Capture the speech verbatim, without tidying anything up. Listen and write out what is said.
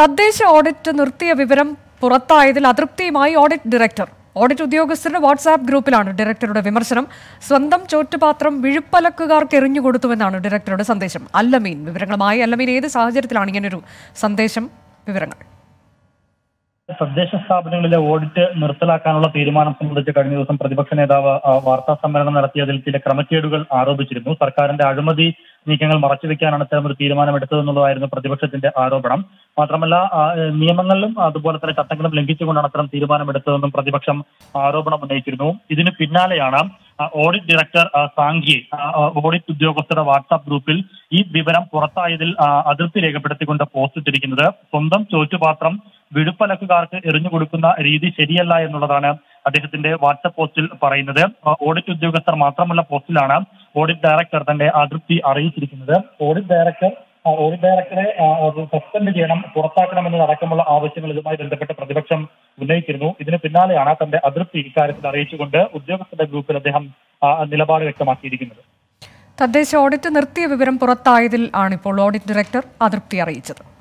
തദ്ദേശ ഓഡിറ്റ് നിർത്തിയ വിവരം പുറത്തായതിൽ അതൃപ്തിയുമായി ഓഡിറ്റ് ഡയറക്ടർ. ഓഡിറ്റ് ഉദ്യോഗസ്ഥരുടെ വാട്സാപ്പ് ഗ്രൂപ്പിലാണ് ഡയറക്ടറുടെ വിമർശനം. സ്വന്തം ചോറ്റുപാത്രം വിഴുപ്പലക്കുകാർക്ക് എറിഞ്ഞുകൊടുത്തുവെന്നാണ് ഡയറക്ടറുടെ സന്ദേശം. അല്ലമീൻ വിവരങ്ങളുമായി. അല്ലമീൻ, ഏത് സാഹചര്യത്തിലാണ് ഇങ്ങനൊരു സന്ദേശം? വിവരങ്ങൾ. തദ്ദേശ സ്ഥാപനങ്ങളിലെ ഓഡിറ്റ് നിർത്തലാക്കാനുള്ള തീരുമാനം സംബന്ധിച്ച് കഴിഞ്ഞ ദിവസം പ്രതിപക്ഷ നേതാവ് വാർത്താ സമ്മേളനം നടത്തിയതിൽ ചില ക്രമക്കേടുകൾ ആരോപിച്ചിരുന്നു. സർക്കാരിന്റെ അഴിമതി നീക്കങ്ങൾ മറച്ചുവെക്കാനാണ് ഇത്തരമൊരു തീരുമാനമെടുത്തതെന്നുള്ളതായിരുന്നു പ്രതിപക്ഷത്തിന്റെ ആരോപണം. മാത്രമല്ല, നിയമങ്ങളിലും അതുപോലെ തന്നെ ചട്ടങ്ങളും ലംഘിച്ചുകൊണ്ടാണ് അത്തരം തീരുമാനമെടുത്തതെന്നും പ്രതിപക്ഷം ആരോപണം ഉന്നയിച്ചിരുന്നു. ഇതിന് പിന്നാലെയാണ് ഓഡിറ്റ് ഡയറക്ടർ സാങ്കി ഓഡിറ്റ് ഉദ്യോഗസ്ഥരുടെ വാട്സാപ്പ് ഗ്രൂപ്പിൽ ഈ വിവരം പുറത്തായതിൽ അതൃപ്തി രേഖപ്പെടുത്തിക്കൊണ്ട് പോസ്റ്റ് ഇട്ടിരിക്കുന്നത്. സ്വന്തം ചോറ്റുപാത്രം വിഴുപ്പലക്കുകാർക്ക് എറിഞ്ഞു കൊടുക്കുന്ന രീതി ശരിയല്ല എന്നുള്ളതാണ് അദ്ദേഹത്തിന്റെ വാട്സാപ്പ് പോസ്റ്റിൽ പറയുന്നത്. ഓഡിറ്റ് ഉദ്യോഗസ്ഥർ മാത്രമുള്ള പോസ്റ്റിലാണ് ഓഡിറ്റ് ഡയറക്ടർ തന്റെ അതൃപ്തി അറിയിച്ചിരിക്കുന്നത്. ഓഡിറ്റ് ഡയറക്ടർ ഓഡിറ്റ് ഡയറക്ടറെ സസ്പെൻഡ് ചെയ്യണം, പുറത്താക്കണമെന്നതടക്കമുള്ള ആവശ്യങ്ങൾ ഇതുമായി ബന്ധപ്പെട്ട് പ്രതിപക്ഷം ഉന്നയിച്ചിരുന്നു. ഇതിന് പിന്നാലെയാണ് തന്റെ അതൃപ്തി ഇക്കാര്യത്തിൽ അറിയിച്ചുകൊണ്ട് ഉദ്യോഗസ്ഥരുടെ ഗ്രൂപ്പിൽ അദ്ദേഹം നിലപാട് വ്യക്തമാക്കിയിരിക്കുന്നത്. തദ്ദേശ ഓഡിറ്റ് നിർത്തിയ വിവരം പുറത്തായതിൽ ആണിപ്പോൾ ഓഡിറ്റ് ഡയറക്ടർ അതൃപ്തി അറിയിച്ചത്.